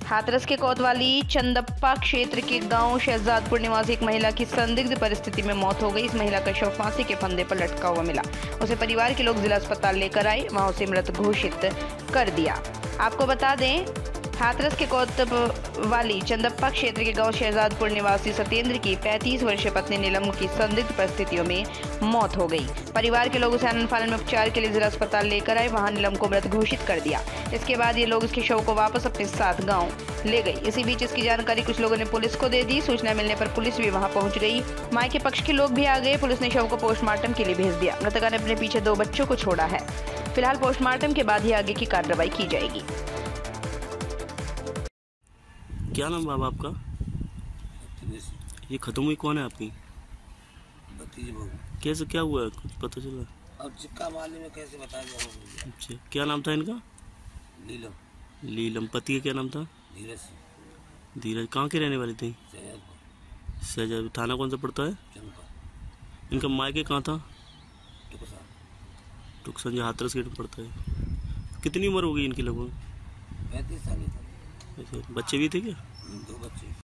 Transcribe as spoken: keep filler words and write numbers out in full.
हाथरस के कोतवाली चंदप्पा क्षेत्र के गांव शहजादपुर निवासी एक महिला की संदिग्ध परिस्थिति में मौत हो गई। इस महिला का शव फांसी के फंदे पर लटका हुआ मिला। उसे परिवार के लोग जिला अस्पताल लेकर आए, वहां उसे मृत घोषित कर दिया। आपको बता दें, हाथरस के कोतवाली चंदप्पा क्षेत्र के गांव शहजादपुर निवासी सत्येंद्र की पैंतीस वर्षीय पत्नी नीलम की संदिग्ध परिस्थितियों में मौत हो गई। परिवार के लोग उसे आनन फानन में उपचार के लिए जिला अस्पताल लेकर आए, वहां नीलम को मृत घोषित कर दिया। इसके बाद ये लोग इसके शव को वापस अपने साथ गांव ले गई। इसी बीच इसकी जानकारी कुछ लोगों ने पुलिस को दे दी। सूचना मिलने पर पुलिस भी वहां पहुंच गई। मां के पक्ष के लोग भी आ गए। पुलिस ने शव को पोस्टमार्टम के लिए भेज दिया। मृतका ने अपने पीछे दो बच्चों को छोड़ा है। फिलहाल पोस्टमार्टम के बाद ही आगे की कार्रवाई की जाएगी। क्या नाम बाबा आपका? ये खत्म हुई कौन है आपकी? कैसे क्या हुआ है, कुछ पता चला? अब चिक्का मारने में कैसे बता दिया। अच्छा, क्या नाम था इनका? नीलम। नीलम। पति का क्या नाम था? धीरज। धीरज। कहाँ के रहने वाली थी? सहजाद। थाना कौन सा पड़ता है? चंपा। इनका मायके कहाँ था? टुकसान। टुकसान जो हाथरस गेट में पड़ता है। कितनी उम्र हो गई इनकी लगभग? पैंतीस साल। बच्चे भी थे क्या? दो बच्चे।